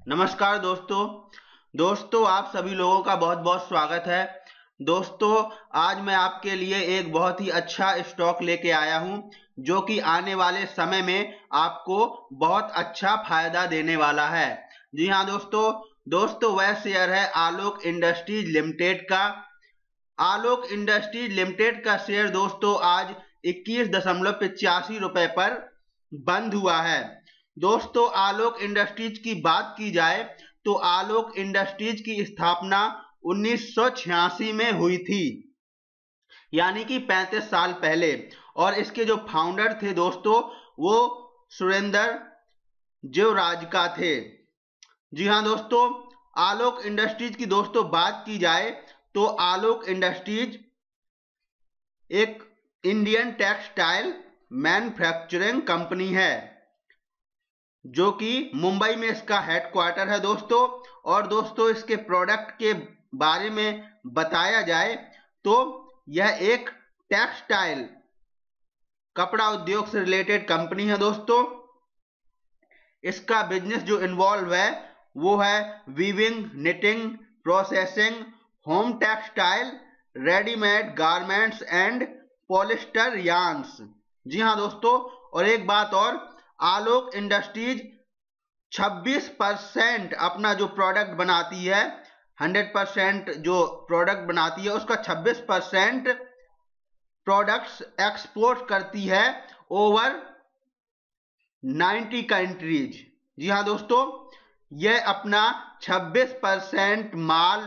नमस्कार दोस्तों आप सभी लोगों का बहुत बहुत स्वागत है। दोस्तों आज मैं आपके लिए एक बहुत ही अच्छा स्टॉक लेके आया हूं जो कि आने वाले समय में आपको बहुत अच्छा फायदा देने वाला है। जी हाँ दोस्तों वह शेयर है आलोक इंडस्ट्रीज लिमिटेड का। आलोक इंडस्ट्रीज लिमिटेड का शेयर दोस्तों आज 21.85 रुपए पर बंद हुआ है। दोस्तों आलोक इंडस्ट्रीज की बात की जाए तो आलोक इंडस्ट्रीज की स्थापना 1986 में हुई थी, यानी कि 35 साल पहले। और इसके जो फाउंडर थे दोस्तों वो सुरेंद्र जेवराजका थे। जी हाँ दोस्तों, आलोक इंडस्ट्रीज की दोस्तों बात की जाए तो आलोक इंडस्ट्रीज एक इंडियन टेक्सटाइल मैन्युफैक्चरिंग कंपनी है जो कि मुंबई में इसका हेडक्वार्टर है दोस्तों। और दोस्तों इसके प्रोडक्ट के बारे में बताया जाए तो यह एक टेक्सटाइल कपड़ा उद्योग से रिलेटेड कंपनी है दोस्तों। इसका बिजनेस जो इन्वॉल्व है वो है weaving, knitting, processing, home textile, readymade garments and polyester yarns. जी हाँ दोस्तों, और एक बात और, आलोक इंडस्ट्रीज 26% अपना जो प्रोडक्ट बनाती है, 100% जो प्रोडक्ट बनाती है उसका 26% प्रोडक्ट्स एक्सपोर्ट करती है ओवर 90 कंट्रीज। जी हाँ दोस्तों, यह अपना 26% माल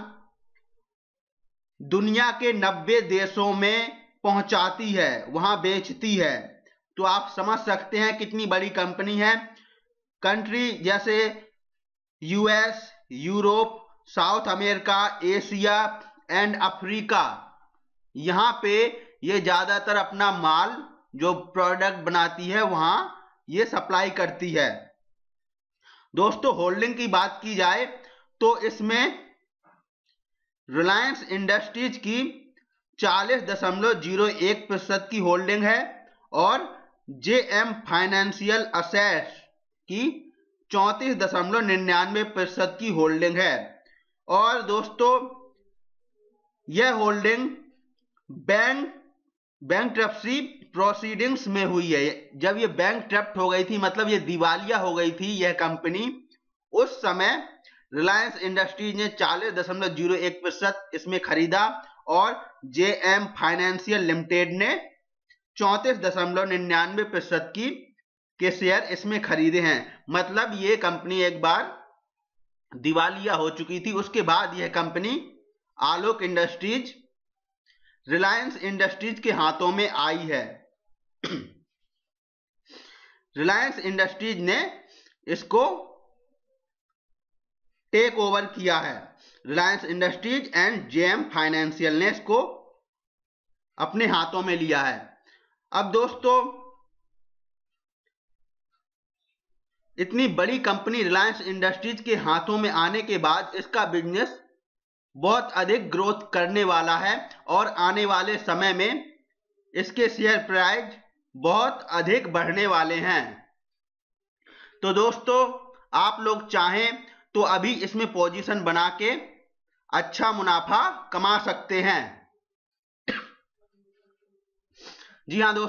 दुनिया के 90 देशों में पहुंचाती है, वहां बेचती है। तो आप समझ सकते हैं कितनी बड़ी कंपनी है। कंट्री जैसे US, Europe, South America, Asia and Africa, यहां पे ये ज्यादातर अपना माल जो प्रोडक्ट बनाती है वहां ये सप्लाई करती है। दोस्तों होल्डिंग की बात की जाए तो इसमें रिलायंस इंडस्ट्रीज की 40.01% की होल्डिंग है और जेएम फाइनेंशियल असेट्स की 34.99% की होल्डिंग है। और दोस्तों यह होल्डिंग बैंकरप्सी प्रोसीडिंग्स में हुई है। जब ये बैंकरप्ट हो गई थी, मतलब ये दिवालिया हो गई थी यह कंपनी, उस समय रिलायंस इंडस्ट्रीज ने 40.01% इसमें खरीदा और जेएम फाइनेंशियल लिमिटेड ने 34.99% के शेयर इसमें खरीदे हैं। मतलब ये कंपनी एक बार दिवालिया हो चुकी थी, उसके बाद यह company Alok industries Reliance industries के हाथों में आई है। रिलायंस इंडस्ट्रीज ने इसको टेक ओवर किया है। Reliance industries and JM financial ने इसको अपने हाथों में लिया है। अब दोस्तों इतनी बड़ी कंपनी रिलायंस इंडस्ट्रीज के हाथों में आने के बाद इसका बिजनेस बहुत अधिक ग्रोथ करने वाला है और आने वाले समय में इसके शेयर प्राइस बहुत अधिक बढ़ने वाले हैं। तो दोस्तों आप लोग चाहें तो अभी इसमें पोजीशन बना के अच्छा मुनाफा कमा सकते हैं। जी हाँ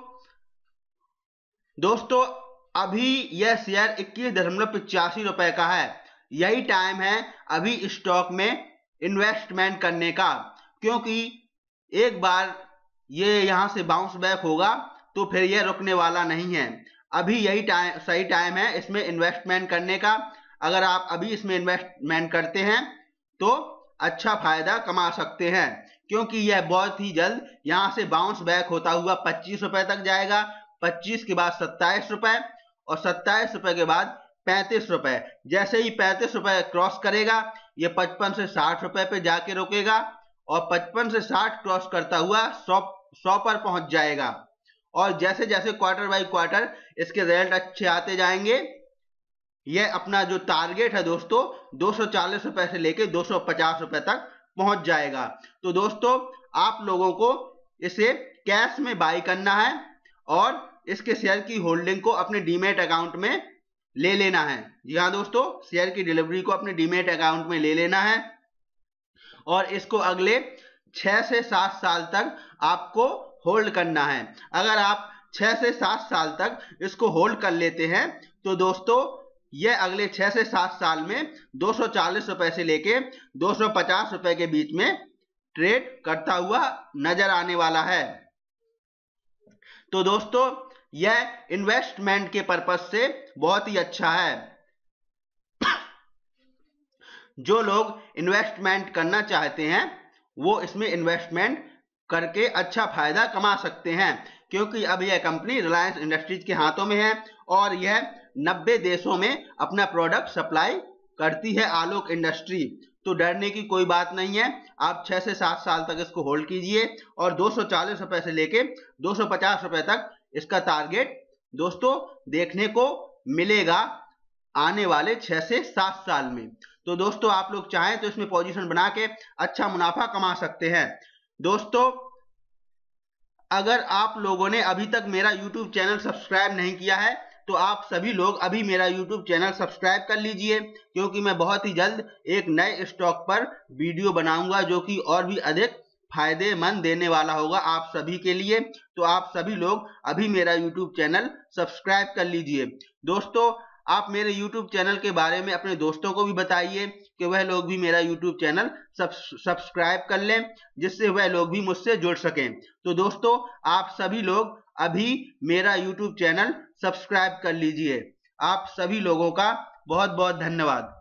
दोस्तों अभी यह शेयर 21.85 रुपए का है। यही टाइम है अभी स्टॉक में इन्वेस्टमेंट करने का, क्योंकि एक बार ये यहां से बाउंस बैक होगा तो फिर यह रुकने वाला नहीं है। अभी यही सही टाइम है इसमें इन्वेस्टमेंट करने का। अगर आप अभी इसमें इन्वेस्टमेंट करते हैं तो अच्छा फायदा कमा सकते हैं, क्योंकि यह बहुत ही जल्द यहां से बाउंस बैक होता हुआ 25 रुपए तक जाएगा, 25 के बाद 27 रुपए और 27 रुपए के बाद 35 रुपए। जैसे ही 35 रुपए क्रॉस करेगा ये 55 से 60 रुपए पे जाके रुकेगा और 55 से 60 क्रॉस करता हुआ 100 पर पहुंच जाएगा। और जैसे जैसे क्वार्टर बाय क्वार्टर इसके रिजल्ट अच्छे आते जाएंगे, यह अपना जो टारगेट है दोस्तों 240 रुपए से लेके 250 रुपए तक पहुंच जाएगा। तो दोस्तों आप लोगों को इसे कैश में बाय करना है और इसके शेयर की होल्डिंग को अपने डीमैट अकाउंट में ले लेना है। जी हाँ दोस्तों, शेयर की डिलीवरी को अपने डीमेट अकाउंट में ले लेना है और इसको अगले 6 से 7 साल तक आपको होल्ड करना है। अगर आप 6 से 7 साल तक इसको होल्ड कर लेते हैं तो दोस्तों यह अगले 6 से 7 साल में 240 रुपए से लेके 250 रुपए के बीच में ट्रेड करता हुआ नजर आने वाला है। तो दोस्तों यह इन्वेस्टमेंट के पर्पस से बहुत ही अच्छा है। जो लोग इन्वेस्टमेंट करना चाहते हैं वो इसमें इन्वेस्टमेंट करके अच्छा फायदा कमा सकते हैं, क्योंकि अब यह कंपनी रिलायंस इंडस्ट्रीज के हाथों में है और यह 90 देशों में अपना प्रोडक्ट सप्लाई करती है, आलोक इंडस्ट्री। तो डरने की कोई बात नहीं है। आप 6 से 7 साल तक इसको होल्ड कीजिए और 240 रुपए से लेके 250 रुपए तक इसका टारगेट दोस्तों देखने को मिलेगा आने वाले 6 से 7 साल में। तो दोस्तों आप लोग चाहें तो इसमें पोजीशन बना के अच्छा मुनाफा कमा सकते हैं। दोस्तों अगर आप लोगों ने अभी तक मेरा YouTube चैनल सब्सक्राइब नहीं किया है तो आप सभी लोग अभी मेरा YouTube चैनल सब्सक्राइब कर लीजिए, क्योंकि मैं बहुत ही जल्द एक नए स्टॉक पर वीडियो बनाऊंगा जो कि और भी अधिक फायदेमंद देने वाला होगा आप सभी के लिए। तो आप सभी लोग अभी मेरा YouTube चैनल सब्सक्राइब कर लीजिए। दोस्तों आप मेरे YouTube चैनल के बारे में अपने दोस्तों को भी बताइए कि वह लोग भी मेरा YouTube चैनल सब्सक्राइब कर लें, जिससे वह लोग भी मुझसे जुड़ सकें। तो दोस्तों आप सभी लोग अभी मेरा YouTube चैनल सब्सक्राइब कर लीजिए। आप सभी लोगों का बहुत बहुत धन्यवाद।